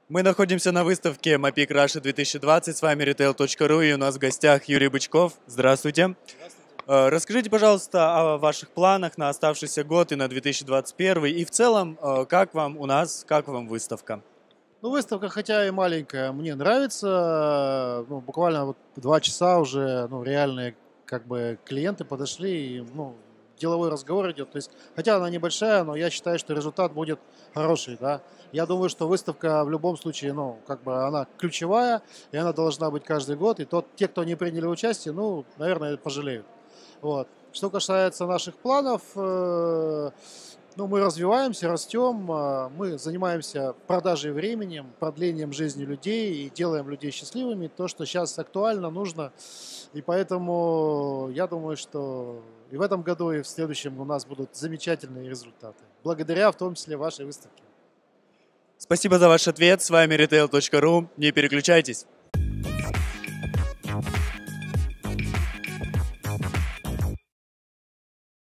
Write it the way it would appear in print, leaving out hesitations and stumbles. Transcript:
Мы находимся на выставке Mapic Russia 2020. С вами retail.ru и у нас в гостях Юрий Бычков. Здравствуйте. Расскажите, пожалуйста, о ваших планах на оставшийся год и на 2021. И в целом, как вам у нас, как вам выставка? Ну, выставка, хотя и маленькая, мне нравится. Ну, буквально вот 2 часа уже, ну, реальные как бы клиенты подошли, и, ну, деловой разговор идет. То есть, хотя она небольшая, но я считаю, что результат будет хороший, да. Я думаю, что выставка в любом случае, ну, как бы она ключевая, и она должна быть каждый год. И те, кто не приняли участие, ну, наверное, пожалеют. Вот. Что касается наших планов, ну, мы развиваемся, растем, мы занимаемся продажей временем, продлением жизни людей и делаем людей счастливыми. То, что сейчас актуально, нужно. И поэтому я думаю, что и в этом году, и в следующем у нас будут замечательные результаты. Благодаря в том числе вашей выставке. Спасибо за ваш ответ. С вами retail.ru. Не переключайтесь.